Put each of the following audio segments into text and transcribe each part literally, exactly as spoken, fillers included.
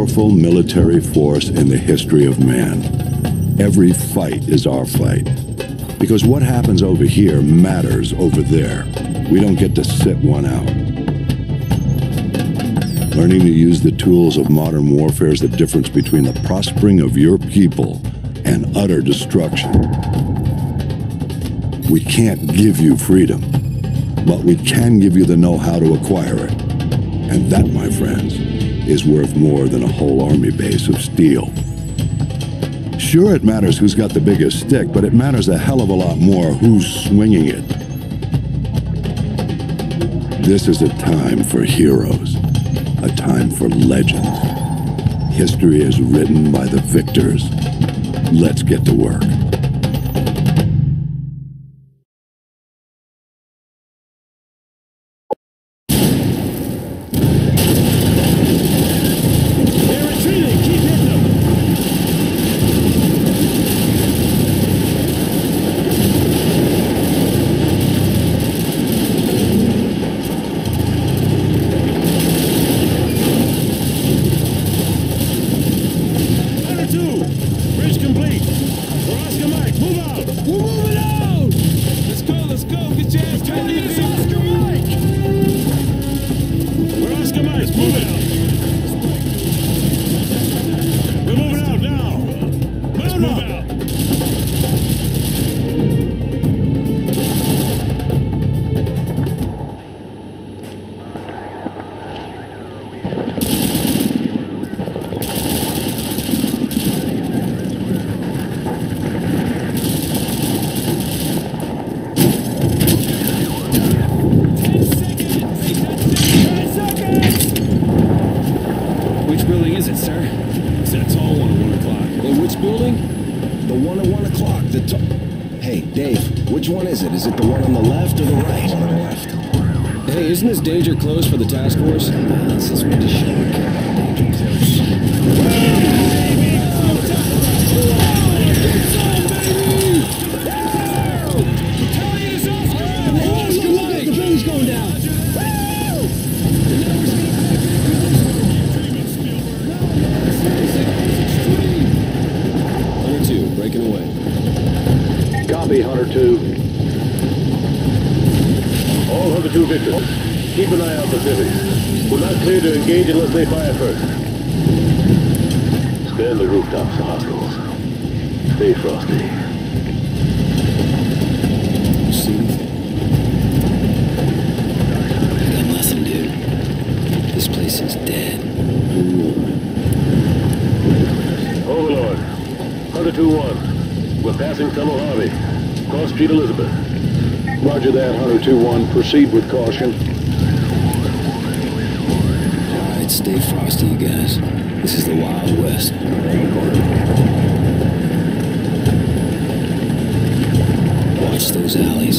powerful military force in the history of man. Every fight is our fight. Because what happens over here matters over there. We don't get to sit one out. Learning to use the tools of modern warfare is the difference between the prospering of your people and utter destruction. We can't give you freedom, but we can give you the know-how to acquire it. And that, my friends, is worth more than a whole army base of steel. Sure, it matters who's got the biggest stick, but it matters a hell of a lot more who's swinging it. This is a time for heroes, a time for legends. History is written by the victors. Let's get to work. Is it the one on the left or the right? On the left. Hey, isn't this danger close for the task force? This is pretty sure. Danger close. The building's going down. Hunter two, breaking away. Copy, Hunter two. All Hunter two victors, keep an eye out for civvies. We're not clear to engage unless they fire first. Scan the rooftops and hospitals. Stay frosty. You see anything? I got nothing, dude. This place is dead. Overlord, Hunter two one. We're passing Tunnel Harvey. Cross Street Elizabeth. Roger that, Hunter two one. Proceed with caution. Alright, stay frosty, you guys. This is the Wild West. Watch those alleys.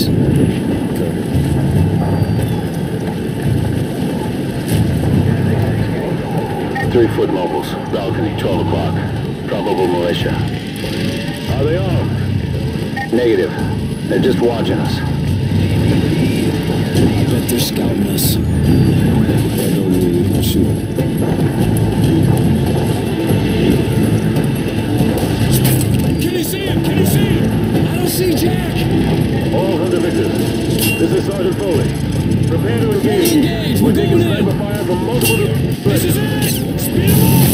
Three-foot mobiles. Balcony, twelve o'clock. Probable militia. Are they armed? Negative. They're just watching us. I bet they're scouting us. I don't really shoot. Can you see him? Can you see him? I don't see Jack! All Hunter victors. This is Sergeant Foley. Prepare to engage. Engage! We're, We're taking going sniper in! fire from multiple directions. This is it! Speed them up!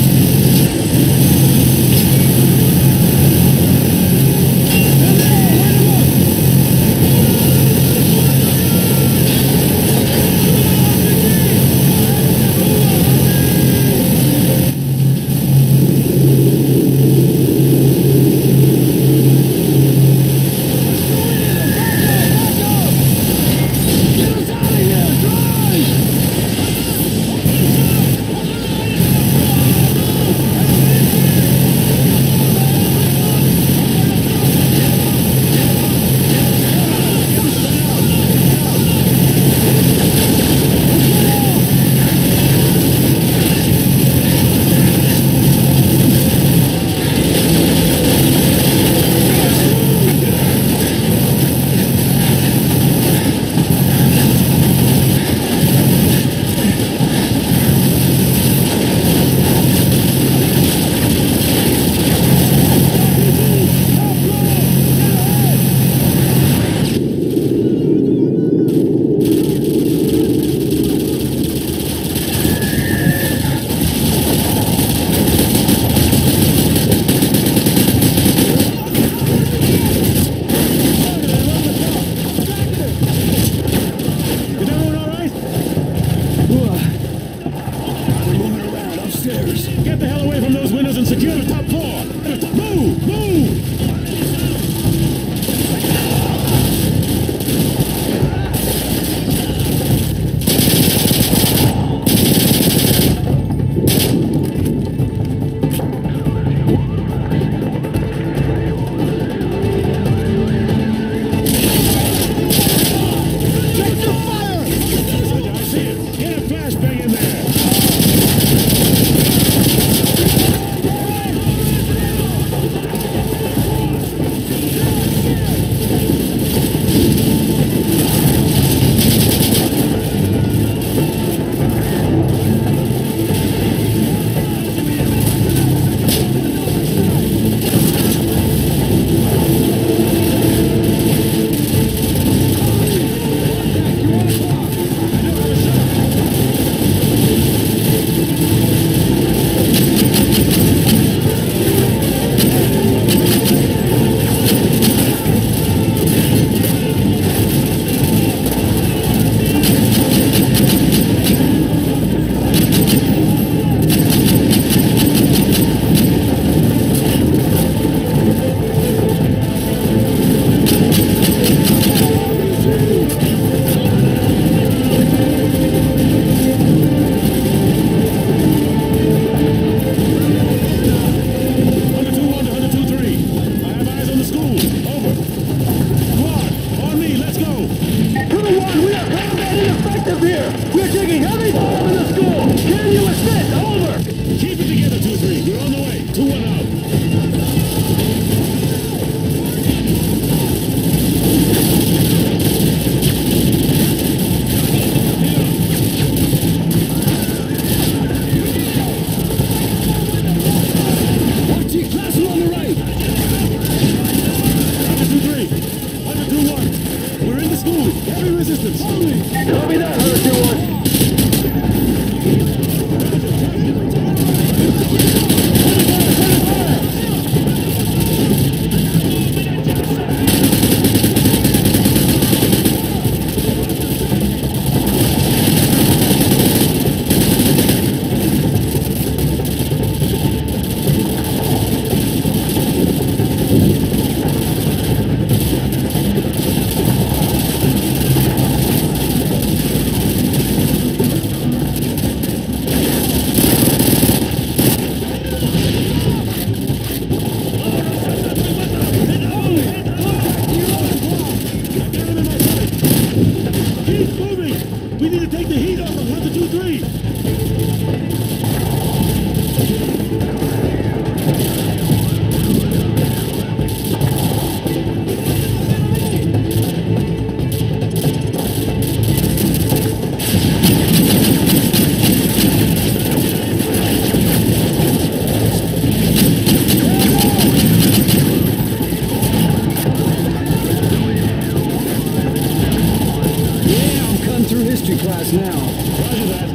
now. Roger that.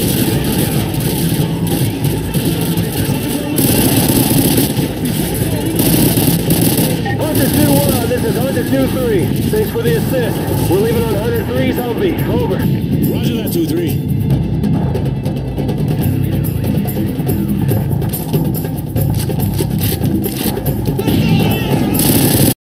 Hunter two one, this is Hunter two three. Thanks for the assist. We're leaving on Hunter three's Humvee. Over. Roger that, two three.